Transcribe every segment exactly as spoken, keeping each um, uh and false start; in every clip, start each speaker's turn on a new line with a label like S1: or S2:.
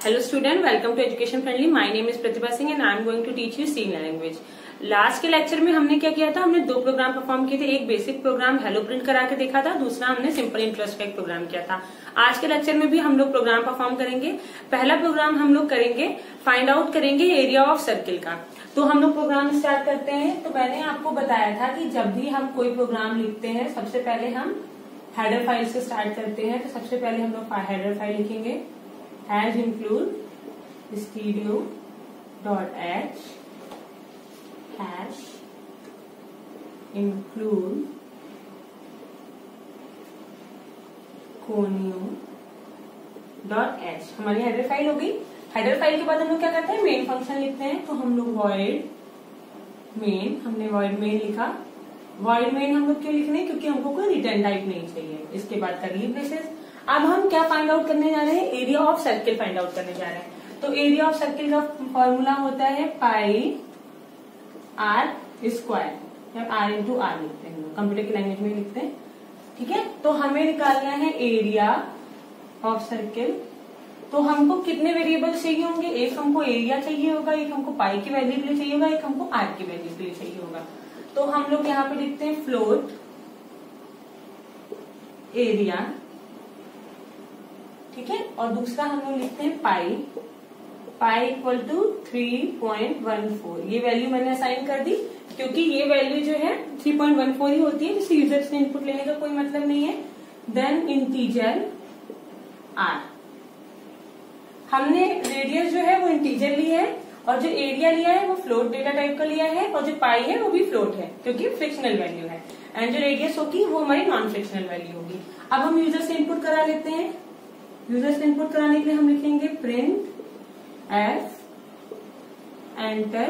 S1: Hello student, welcome to Education Friendly. My name is Pratibha Singh and I am going to teach you C language. Last के lecture में हमने क्या किया था, हमने दो प्रोग्राम परफॉर्म किए थे। एक बेसिक प्रोग्राम हेलो प्रिंट करा के देखा था, दूसरा हमने सिंपल इंटरेस्ट का एक प्रोग्राम किया था। आज के लेक्चर में भी हम लोग प्रोग्राम परफॉर्म करेंगे। पहला प्रोग्राम हम लोग करेंगे, फाइंड आउट करेंगे एरिया ऑफ सर्किल का। तो हम लोग प्रोग्राम स्टार्ट करते हैं। तो मैंने आपको बताया था कि जब भी हम कोई प्रोग्राम लिखते हैं सबसे पहले हम हेडर फाइल से स्टार्ट करते हैं। तो सबसे पहले हम लोग हेडर फाइल लिखेंगे, hash include stereo dot h hash include conio dot h। हमारी हेडर फाइल हो गई। हेडर फाइल के बाद हम लोग क्या करते हैं, मेन फंक्शन लिखते हैं। तो हम लोग void main, हमने void main लिखा। void main हम लोग क्यों लिख रहे हैं, क्योंकि हमको कोई रिटर्न टाइप नहीं चाहिए। इसके बाद करली ब्रेसेस। अब हम क्या फाइंड आउट करने जा रहे हैं, area of circle find out करने जा रहे हैं। तो एरिया ऑफ सर्किल का फॉर्मूला होता है पाई आर स्क्वायर, या आर इंटू आर लिखते हैं, कंप्यूटर की लैंग्वेज में लिखते हैं। ठीक है, तो हमें निकालना है एरिया ऑफ सर्किल। तो हमको कितने वेरिएबल चाहिए होंगे, एक हमको एरिया चाहिए होगा, एक हमको पाई की वैल्यू के लिए चाहिए होगा, एक हमको आर की वैल्यू के लिए चाहिए होगा। तो हम लोग यहाँ पे लिखते हैं फ्लोट एरिया, ठीक है, और दूसरा हम लोग लिखते हैं pi pi equal to three point one four. ये वैल्यू मैंने असाइन कर दी क्योंकि ये वैल्यू जो है थ्री पॉइंट वन फोर ही होती है, जिससे यूजर से इनपुट लेने का कोई मतलब नहीं है। देन इंटीजर आर, हमने रेडियस जो है वो इंटीजर लिया है, और जो एरिया लिया है वो फ्लोट डेटा टाइप का लिया है, और जो पाई है वो भी फ्लोट है क्योंकि फ्रिक्शनल वैल्यू है। एंड जो रेडियस होगी वो हमारी नॉन फ्रिक्शनल वैल्यू होगी। अब हम यूजर से इनपुट करा लेते हैं। यूजर से इनपुट कराने के लिए हम लिखेंगे print f enter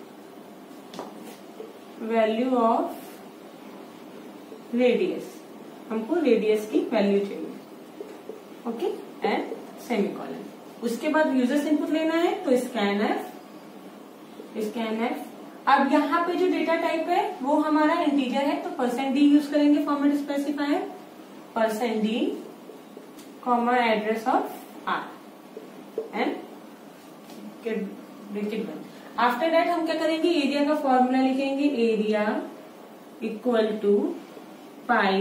S1: value of radius. हमको रेडियस की वैल्यू चाहिए, ओके, एंड सेमीकोलन। उसके बाद यूजर से इनपुट लेना है, तो स्कैन एफ स्कैन एफ। अब यहाँ पे जो डेटा टाइप है वो हमारा इंटीजर है, तो परसेंट डी यूज करेंगे format specifier, percent d comma address of r and bracket बंद। आफ्टर दैट हम क्या करेंगे, एरिया का फॉर्मूला लिखेंगे, area equal to pi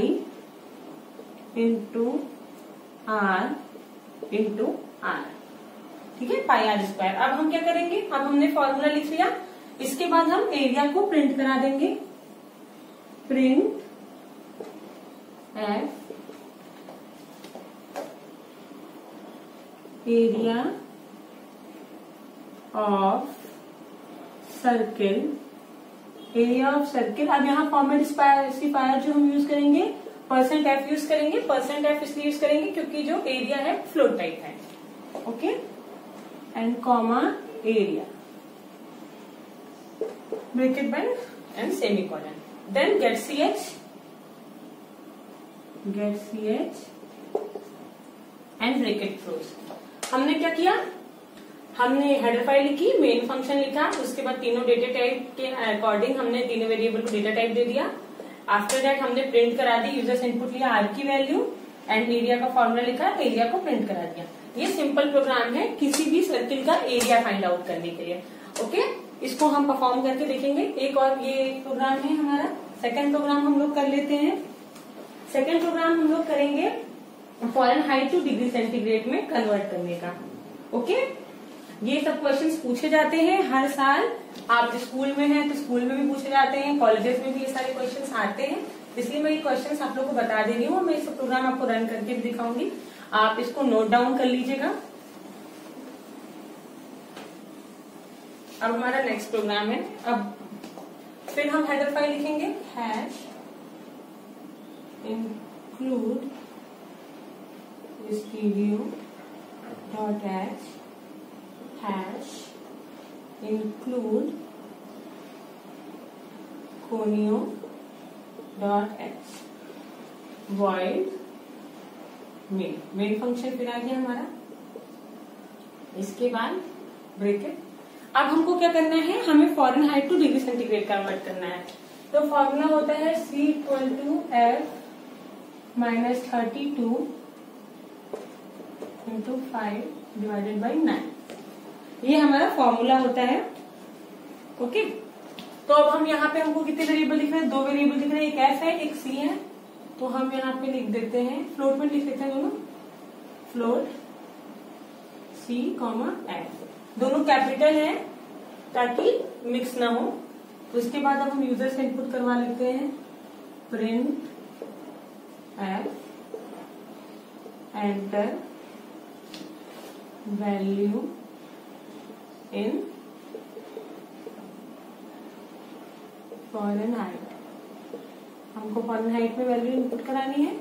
S1: into r into r, ठीक है, पाई आर स्क्वायर। अब हम क्या करेंगे, अब हमने फॉर्मूला लिख लिया, इसके बाद हम एरिया को प्रिंट करा देंगे। Print f area of circle, area of circle. अब यहाँ फॉर्मेट स्पेसिफायर जो हम यूज करेंगे, परसेंट एफ यूज करेंगे। परसेंट एफ इसलिए यूज करेंगे क्योंकि जो एरिया है फ्लोट टाइप है, okay, and comma area bracket बंद and semicolon. Then get c h get c h and bracket close. हमने क्या किया, हमने हेडर फाइल लिखी, मेन फंक्शन लिखा, उसके बाद तीनों डेटा टाइप के अकॉर्डिंग हमने तीनों वेरिएबल को डेटा टाइप दे दिया। आफ्टर दैट हमने प्रिंट करा दी, यूजर से इनपुट लिया आर की वैल्यू, एंड एरिया का फॉर्मूला लिखा, एरिया को प्रिंट करा दिया। ये सिंपल प्रोग्राम है किसी भी सर्किल का एरिया फाइंड आउट करने के लिए, ओके। इसको हम परफॉर्म करके देखेंगे। एक और ये प्रोग्राम है हमारा, सेकेंड प्रोग्राम हम लोग कर लेते हैं। सेकेंड प्रोग्राम हम लोग करेंगे फ़ारेनहाइट टू डिग्री सेंटीग्रेड में कन्वर्ट करने का, ओके। ये सब क्वेश्चंस पूछे जाते हैं हर साल। आप स्कूल में हैं तो स्कूल में भी पूछे जाते हैं, कॉलेजेस में भी ये सारे क्वेश्चंस आते हैं, इसलिए मैं ये क्वेश्चंस आप लोगों को बता दे रही हूँ। मैं इस प्रोग्राम आपको रन करके भी दिखाऊंगी, आप इसको नोट डाउन कर लीजिएगा। अब हमारा नेक्स्ट प्रोग्राम है। अब फिर हम हेडर फाइल लिखेंगे, hash include stereo dot h hash include conio dot h void main। Main function फिर आ गया हमारा, इसके बाद ब्रैकेट। अब हमको क्या करना है, हमें Fahrenheit to degree centigrade convert करना है। तो फॉर्मूला होता है c equal to f minus thirty two into five divided by nine, ये हमारा फॉर्मूला होता है। ओके, तो अब हम यहाँ पे हमको कितने वेरिएबल दिख रहे हैं, दो वेरिएबल दिख रहे हैं, एक एफ है एक सी है। तो हम यहाँ पे लिख देते हैं, फ्लोट में लिख देते हैं दोनों, फ्लोट सी कॉमा एफ, दोनों कैपिटल है ताकि मिक्स ना हो। तो इसके बाद अब हम यूजर से इनपुट करवा लेते हैं, print f enter value in Fahrenheit, हमको फॉरेन हाइट में वैल्यू इनपुट करानी है।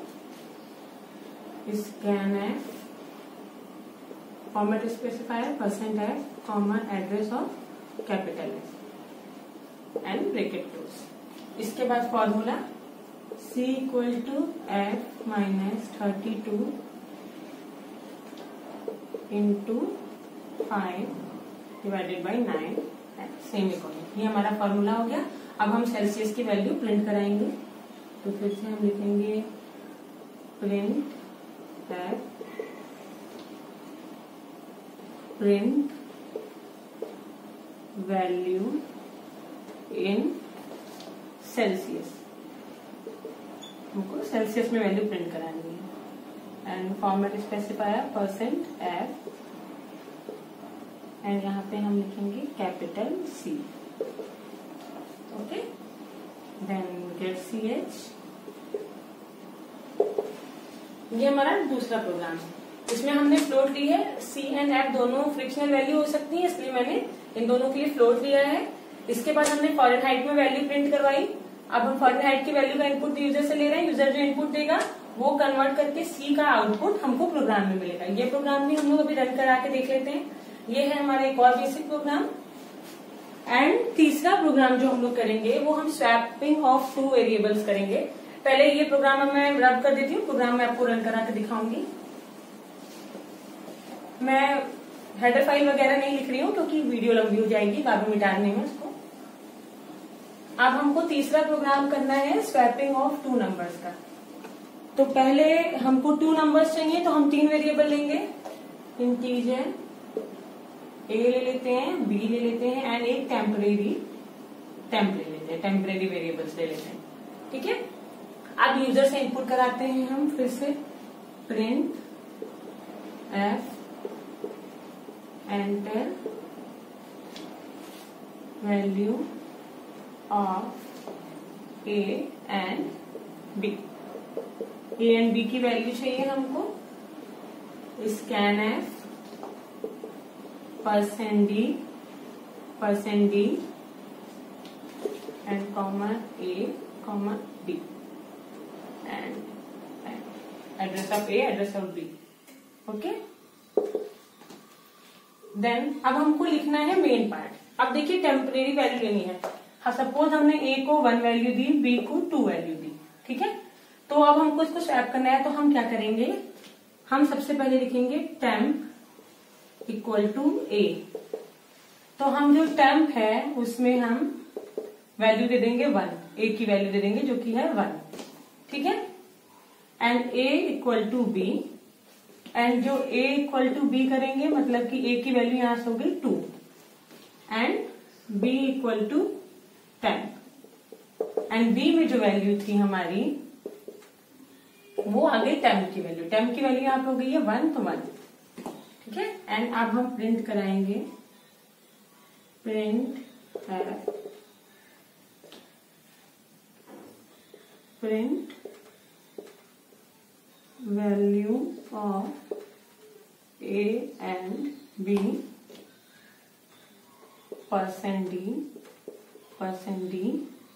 S1: Scan f format specifier percent f comma address of capital f and bracket close. इसके बाद formula c equal to f minus thirty two into five divided by nine same equal, ये हमारा formula हो गया। अब हम सेल्सियस की value print कराएंगे, तो फिर से हम लिखेंगे print f print value in Celsius, हमको सेल्सियस में वैल्यू प्रिंट करानी है। And format specifier percent f and यहाँ पे हम लिखेंगे capital c. Okay, then get c h, ये हमारा दूसरा प्रोग्राम है। इसमें हमने फ्लोट ली है, सी एंड एफ दोनों फ्रिक्शनल वैल्यू हो सकती है, इसलिए मैंने इन दोनों के लिए फ्लोट लिया है। इसके बाद हमने फॉरेन हाइट में वैल्यू प्रिंट करवाई। अब हम फॉरेन हाइट की वैल्यू का इनपुट यूजर से ले रहे हैं, यूजर जो इनपुट देगा वो कन्वर्ट करके सी का आउटपुट हमको प्रोग्राम में मिलेगा। ये प्रोग्राम भी हम लोग अभी रन करा के देख लेते हैं। ये है हमारा एक और बेसिक प्रोग्राम। एंड तीसरा प्रोग्राम जो हम लोग करेंगे वो हम स्वैपिंग ऑफ टू वेरिएबल्स करेंगे। पहले ये प्रोग्राम मैं रन कर देती हूँ, प्रोग्राम मैं आपको रन करा के दिखाऊंगी। मैं हेडर फाइल वगैरह नहीं लिख रही हूँ क्योंकि वीडियो लंबी हो जाएगी, बाद में मिटाने में उसको। अब हमको तीसरा प्रोग्राम करना है स्वैपिंग ऑफ टू नंबर्स का। तो पहले हमको टू नंबर्स चाहिए, तो हम तीन वेरिएबल लेंगे, इंटीजर ए ले लेते हैं, बी ले लेते हैं एंड एक टेम्परेरी टेम्प ले लेते हैं, टेम्परेरी वेरिएबल्स ले लेते हैं। ठीक है, अब यूजर से इनपुट कराते हैं हम फिर से, print f enter value of a and b, a and b की वैल्यू चाहिए हमको। Scan f percent d percent d and comma a comma b and address of a address of b. Okay, then अब हमको लिखना है main part. अब देखिए temporary value लेनी है। हाँ, सपोज हमने ए को वन वैल्यू दी, बी को टू वैल्यू दी। ठीक है, तो अब हमको इसको स्वैप करना है, तो हम क्या करेंगे, हम सबसे पहले लिखेंगे टेम्प इक्वल टू ए। तो हम जो टेम्प है उसमें हम वैल्यू दे देंगे वन, ए की वैल्यू दे देंगे जो कि है वन। ठीक है, and a equal to b, and जो ए इक्वल टू बी करेंगे मतलब कि ए की वैल्यू यहां से हो गई two and b equal to temp, and b में जो वैल्यू थी हमारी वो आ गई टेम्प की वैल्यू। टेम्प की वैल्यू यहां पे हो गई है वन, तो वन। ठीक है, एंड अब हम प्रिंट कराएंगे प्रिंट है print value of a and b percent d percent d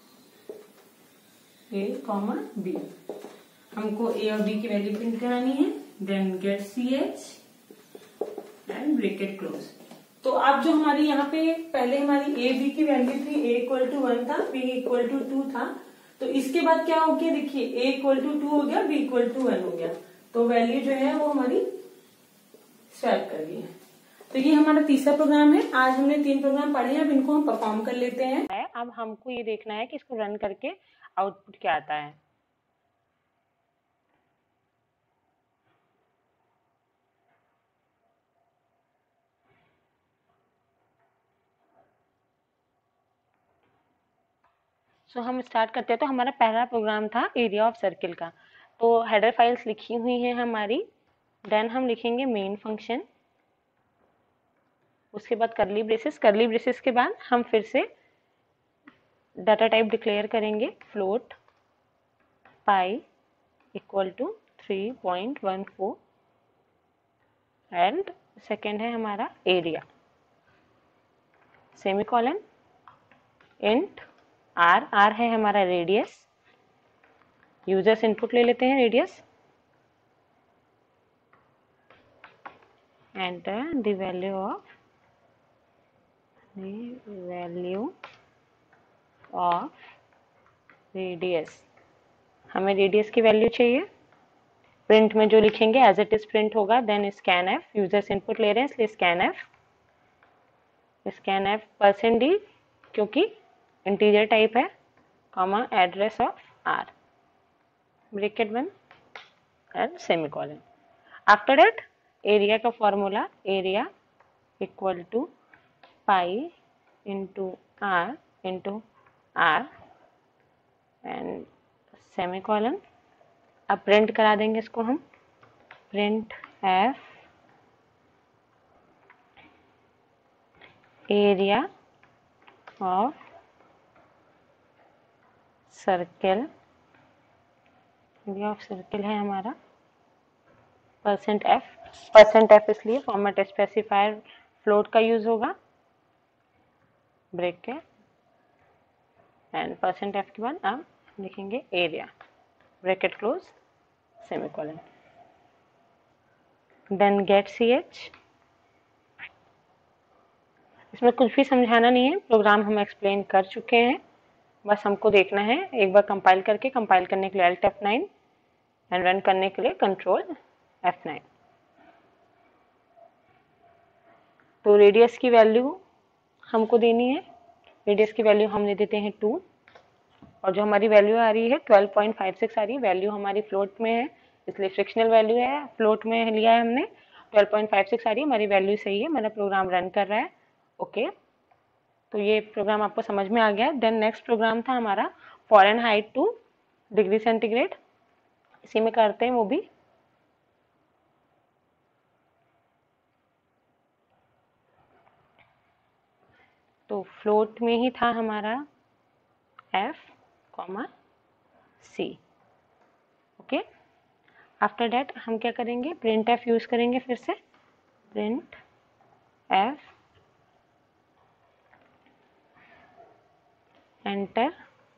S1: a comma b. हमको ए और बी की वैल्यू प्रिंट करानी है। Then get c h and bracket close. तो अब जो हमारी यहाँ पे पहले हमारी ए बी की वैल्यू थी, ए इक्वल टू वन था, बी इक्वल टू टू था, तो इसके बाद क्या हो गया, देखिए ए इक्वल टू टू हो गया, बी इक्वल टू वन हो गया, तो वैल्यू जो है वो हमारी स्वैप कर गई है। तो ये हमारा तीसरा प्रोग्राम है। आज हमने तीन प्रोग्राम पढ़े हैं, अब इनको हम परफॉर्म कर लेते हैं। अब हमको ये देखना है कि इसको रन करके आउटपुट क्या आता है। सो so, हम स्टार्ट करते हैं। तो हमारा पहला प्रोग्राम था एरिया ऑफ सर्किल का। तो हेडर फाइल्स लिखी हुई हैं हमारी। देन हम लिखेंगे मेन फंक्शन, उसके बाद करली ब्रेसेस। करली ब्रेसेस के बाद हम फिर से डाटा टाइप डिक्लेयर करेंगे, float pi equal to three point one four and second है हमारा area, semicolon, int r, r है हमारा रेडियस, यूजर्स इनपुट ले लेते हैं radius, enter the value of the value of radius. हमें रेडियस की वैल्यू चाहिए। प्रिंट में जो लिखेंगे एज इट इज प्रिंट होगा। Then scan f, users input ले रहे हैं इसलिए scan f, scan f percent D क्योंकि इंटीजर टाइप है, comma address of r, bracket one and semicolon. After that area का formula, area equal to pi into r into r and semicolon. अब print करा देंगे इसको हम, print f area of circle, area of circle है हमारा percent f, percent f इसलिए format specifier float का यूज होगा, ब्रैकेट एंड परसेंट एफ के बाद अब लिखेंगे area, bracket close, semicolon. Then get c H. इसमें कुछ भी समझाना नहीं है, प्रोग्राम हम एक्सप्लेन कर चुके हैं, बस हमको देखना है एक बार कंपाइल करके। कंपाइल करने के लिए alt f nine and run करने के लिए कंट्रोल एफ नाइन। तो रेडियस की वैल्यू हमको देनी है, रेडियस की वैल्यू हम दे देते हैं टू, और जो हमारी वैल्यू आ रही है ट्वेल्व पॉइंट फाइव सिक्स आ रही है, वैल्यू हमारी फ्लोट में है इसलिए फ्रिक्शनल वैल्यू है, फ्लोट में लिया है हमने, ट्वेल्व पॉइंट फाइव सिक्स आ रही है, हमारी वैल्यू सही है, मेरा प्रोग्राम रन कर रहा है। Okay okay. तो ये प्रोग्राम आपको समझ में आ गया। देन नेक्स्ट प्रोग्राम था हमारा फ़ारेनहाइट टू डिग्री सेंटीग्रेड, इसी में करते हैं वो भी। तो फ्लोट में ही था हमारा f comma c. Okay, after that हम क्या करेंगे, प्रिंट एफ यूज करेंगे फिर से, print f enter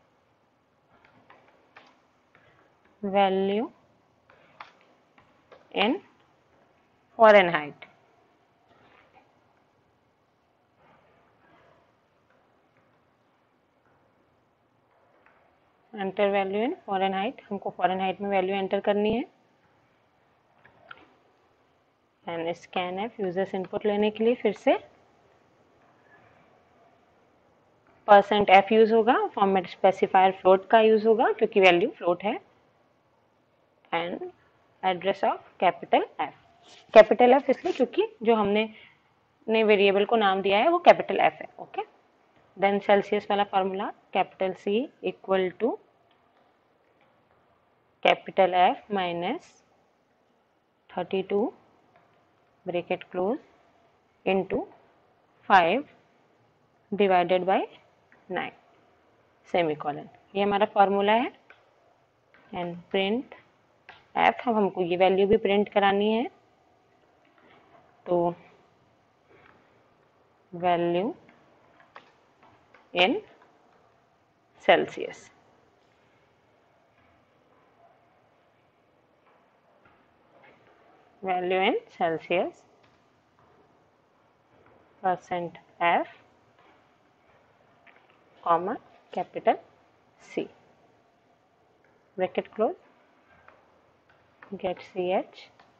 S1: value in Fahrenheit. Enter value in Fahrenheit, हमको फ़ारेनहाइट में वैल्यू एंटर करनी है। And scan f, users input लेने के लिए फिर से परसेंट एफ यूज होगा, फॉर्मेट स्पेसिफायर फ्लोट का यूज होगा क्योंकि वैल्यू फ्लोट है, and address of capital f, capital f इसलिए क्योंकि जो हमने ने वेरिएबल को नाम दिया है वो कैपिटल एफ है। ओके, देन सेल्सियस वाला formula, capital c equal to capital f minus thirty two bracket close into five divided by nine, semicolon. ये हमारा फार्मूला है। एंड प्रिंट एफ, अब हमको ये वैल्यू भी प्रिंट करानी है, तो value in Celsius, value in Celsius percent f comma capital c, bracket close, get c h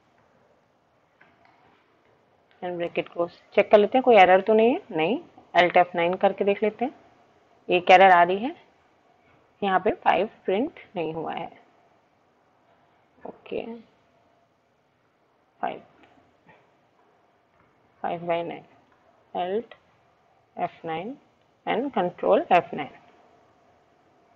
S1: and bracket close. Check कर लेते हैं कोई एरर तो नहीं है, नहीं, अल्ट एफ नाइन करके देख लेते हैं, एक एरर आ रही है, यहाँ पे फाइव प्रिंट नहीं हुआ है। Okay, five five by nine, alt f nine and control f nine.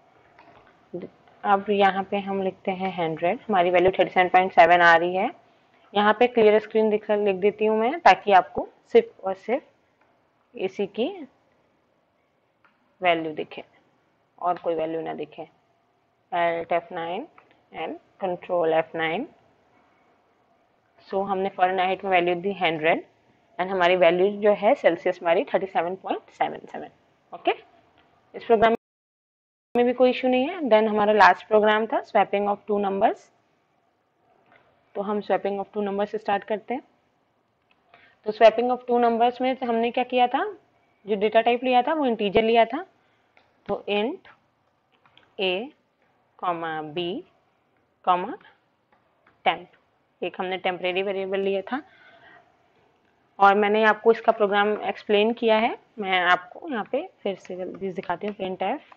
S2: अब यहाँ पे हम लिखते हैं हंड्रेड, हमारी value thirty seven point seven आ रही है। यहाँ पे क्लियर स्क्रीन लिख लिख देती हूँ मैं, ताकि आपको सिर्फ और सिर्फ इसी की वैल्यू दिखे और कोई वैल्यू ना दिखे। Alt F nine and control F nine. So हमने फ़ारेनहाइट में वैल्यू दी हंड्रेड एंड हमारी वैल्यू जो है सेल्सियस हमारी thirty seven point seven seven. Okay, इस प्रोग्राम में भी कोई इशू नहीं है। देन हमारा लास्ट प्रोग्राम था स्वैपिंग ऑफ टू नंबर्स। तो हम स्वैपिंग ऑफ टू नंबर्स से स्टार्ट करते हैं। तो स्वैपिंग ऑफ टू नंबर्स में हमने क्या किया था, जो डेटा टाइप लिया था वो इंटीजर लिया था। तो int a comma b comma temp, एक हमने टेम्परेरी वेरिएबल लिया था और मैंने आपको इसका प्रोग्राम एक्सप्लेन किया है। मैं आपको यहाँ पे फिर से जल्दी दिखाती हूँ। Print f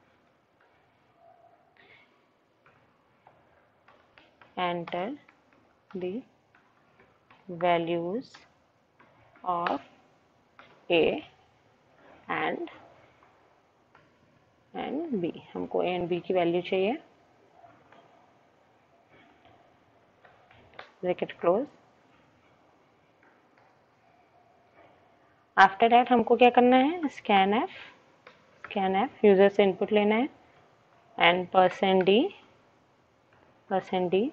S2: enter the values of a and and b। हमको a and b की वैल्यू चाहिए। Bracket close. आफ्टर दैट हमको क्या करना है, scan f scan f user से इनपुट लेना है and percent d percent d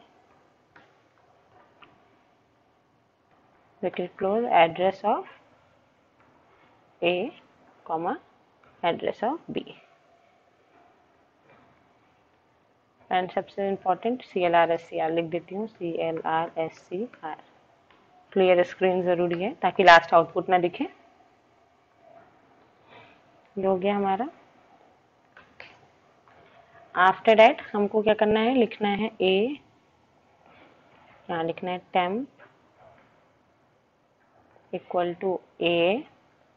S2: bracket close address of a comma address of b and सबसे important c l r s c r लिख देती हूँ। C l r s c r. Clear screen जरूरी है ताकि last output ना दिखे। ये हो गया हमारा। आफ्टर दैट हमको क्या करना है, लिखना है ए, यहाँ लिखना है temp equal to a,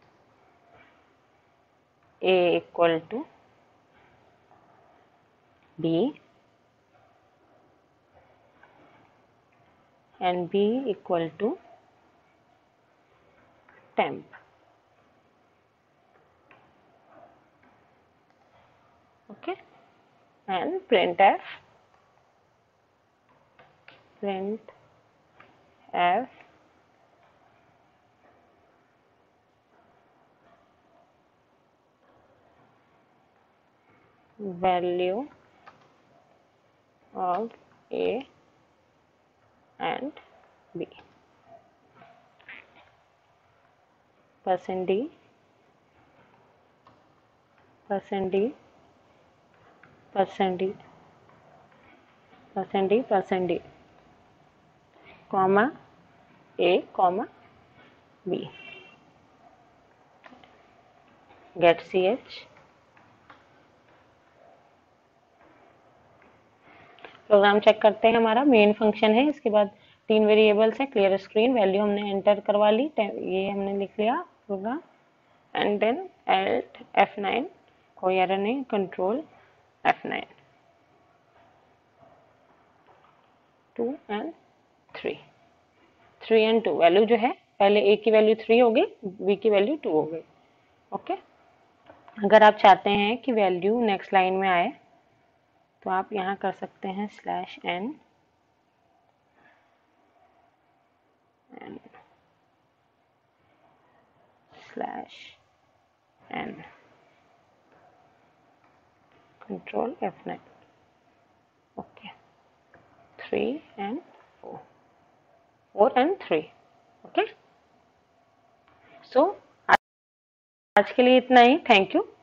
S2: a equal to b and b equal to temp। okay, and printf print f value of a and b percent d percent d percent d percent d percent d comma a comma b get ch। Program check करते हैं। हमारा main function है, इसके बाद तीन variables है। Clear screen, value हमने enter करवा ली, ये हमने लिख लिया program and then alt f nine, कोई एरर नहीं, control f nine. Two and three, three and two value जो है, पहले ए की वैल्यू थ्री हो गई, बी की वैल्यू टू हो गई। ओके, अगर आप चाहते हैं कि वैल्यू नेक्स्ट लाइन में आए तो आप यहाँ कर सकते हैं slash n n slash n control f nine. Okay, three and four, four and three. Okay, so आज के लिए इतना ही। Thank you.